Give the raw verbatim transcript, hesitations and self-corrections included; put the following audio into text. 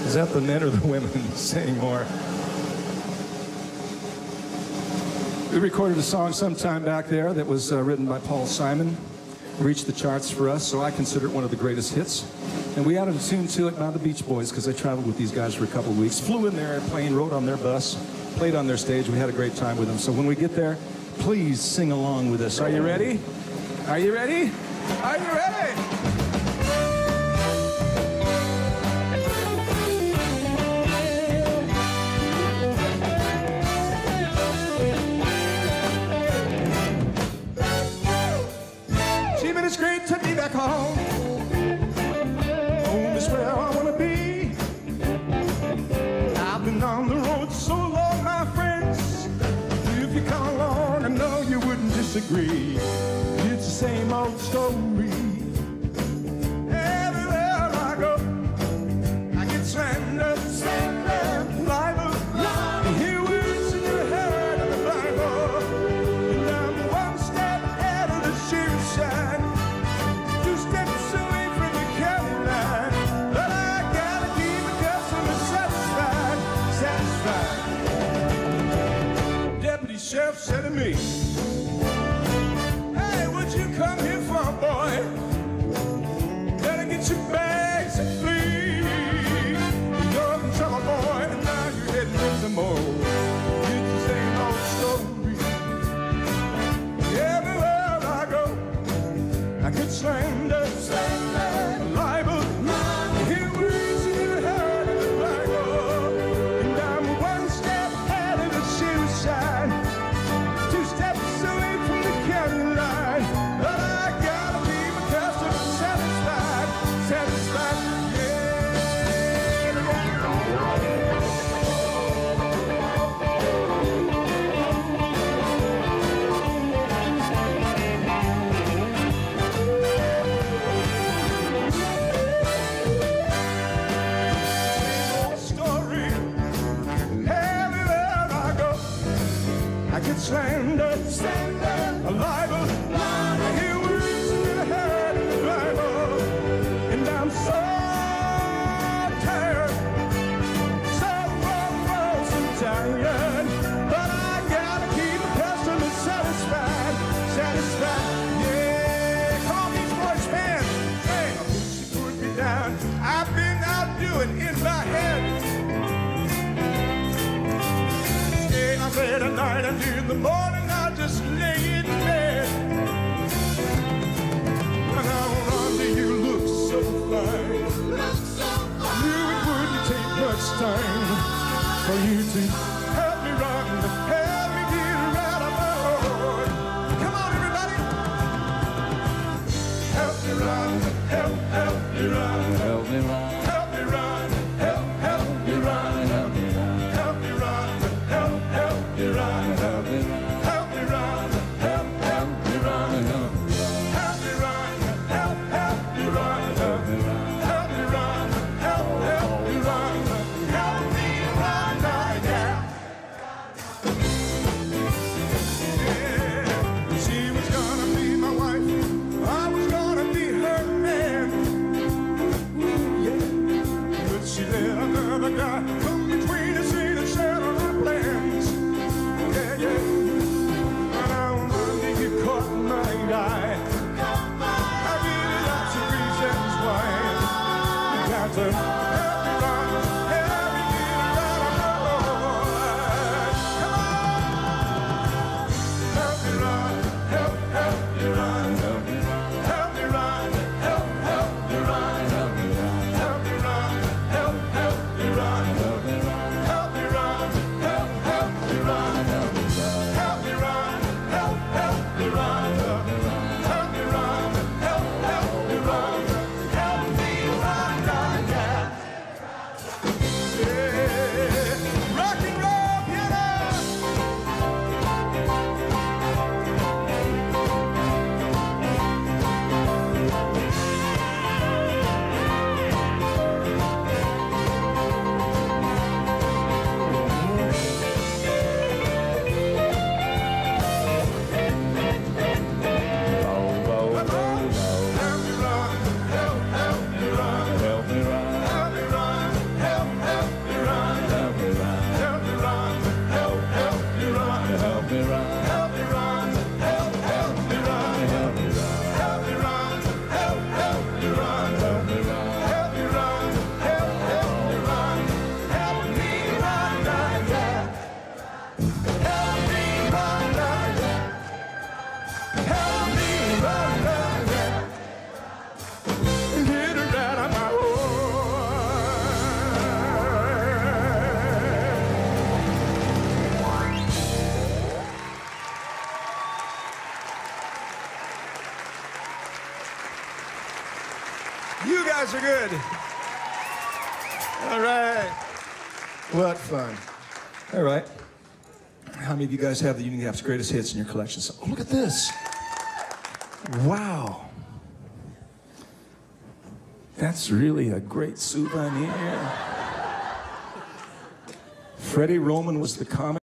Is that the men or the women saying more? We recorded a song sometime back there that was uh, written by Paul Simon. Reached the charts for us, so I consider it one of the greatest hits. And we added a tune to it by the Beach Boys because I traveled with these guys for a couple of weeks. Flew in their airplane, rode on their bus, played on their stage. We had a great time with them. So when we get there, please sing along with us. Are you ready? Are you ready? Are you ready? It's great to be back home. Home is where I want to be. I've been on the road so long, my friends. If you come along, I know you wouldn't disagree. It's the same old story. Everywhere I go, I get slandered, slandered, libel. You hear words in your head of the Bible, and I'm one step ahead of the shoe shine. Steps away from the county line, but I gotta keep the customer satisfied, satisfied. Deputy Sheriff said to me, "Hey, what you come here for, boy? Better get your bags and flee. You're in trouble, boy, and now you're heading into more. It's the same old story. Everywhere I go, I get slandered, slandered, libel. You hear words in your head of the Bible, and I'm one step ahead of the shoe shine, two steps away from the county line. But I gotta keep my customer satisfied, satisfied, I get slandered, slandered, a libel. I hear words in your head in the Bible, and I'm so tired, so gross and tired. But I gotta keep the customer satisfied, satisfied. Yeah, come on, Beach Boys band. Hey, I wish you put me down. I've been out doing in my head. I said at night and in the morning I just lay in bed. And now, Rhonda, you look so fine. You, it wouldn't take much time for you to help me, Rhonda, help me get right on my Lord. Come on, everybody. Help me, Rhonda, help, help me, Rhonda, help me, Rhonda, help me, Rhonda, help, help me, Rhonda, help me, Rhonda, help me, Rhonda, help, help me, Rhonda, help me, help me, Rhonda, help, help me, Rhonda, help me, help me, Rhonda, help, help me, Rhonda, help me, help me, Rhonda, help, help me, Rhonda, help me, Rhonda, yeah. Yeah, she was gonna be my wife, I was gonna be her man. Yeah, but she let another guy come between us and shadow our plans. Yeah, yeah. And I'm running, you caught my eye. I give you lots of reasons why. You got to help me, Rhonda, help me get right on my Lord. Come on. Help me, Rhonda, help, help me, Rhonda, help me, help me, Rhonda, help, help me, Rhonda, help me, help me, Rhonda, help, help me, Rhonda, help me, help me, Rhonda, help, help me, Rhonda, help me, help me, Rhonda, help, help me, Rhonda, help me, Rhonda, help, help me, Rhonda, help me, Rhonda, yeah. guys are good. All right. What fun. All right. How many of you guys have the Union Gap's greatest hits in your collection? So, oh, look at this. Wow. That's really a great souvenir. Freddie Roman was the comic.